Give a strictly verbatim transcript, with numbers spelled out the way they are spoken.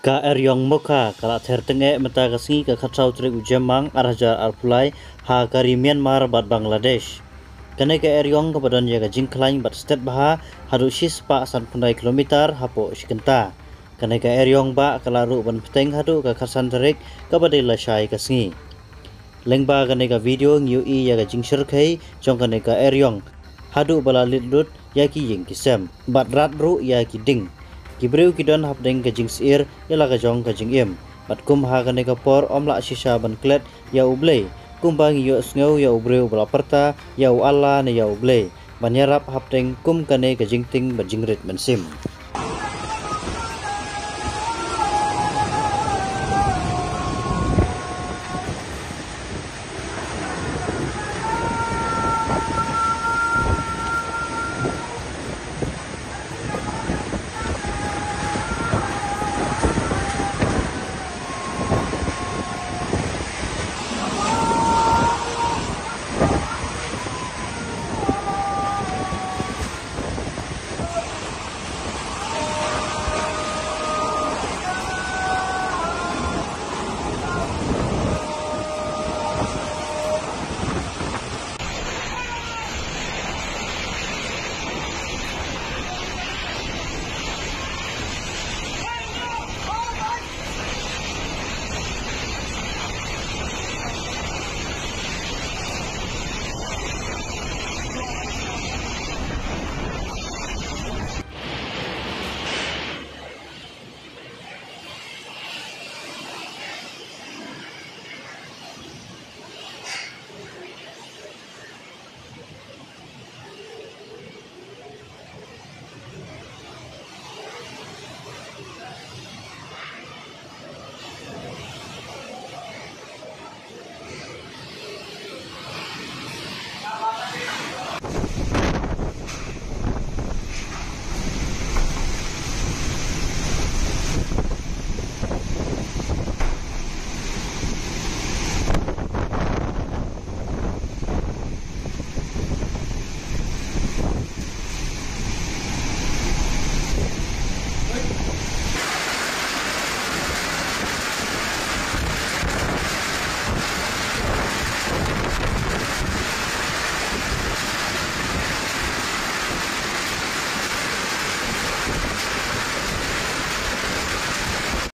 Ka eryong moka kala thertenge mata kasngi ka khatrau trik ujamang arhajar arpulai ha kari Myanmar bat Bangladesh. Kane ka eryong ka badan jaga jingklain bat state baha hadu sis pa san punai kilometer hapo shikenta. Kane ka eryong ba kala ru ban peteng hadu ka khasan tarik ka badai lasai kasngi. Lengba kane ka video ngiu i jaga jingshir kai jong kane ka eryong hadu bala lidlut yaki ying kisem bat rat ru yaki ding. Kibreu kidon hapdeng ka jing sir yala ka jong ka jing im bat kum ha ka neka por omla sisa ban klet ya ublei kumbang yo sneu ya ubreu bala perta ya u alla ne ya ublei banyarap hapdeng kum kane ka jing ting ba jingrit mensim.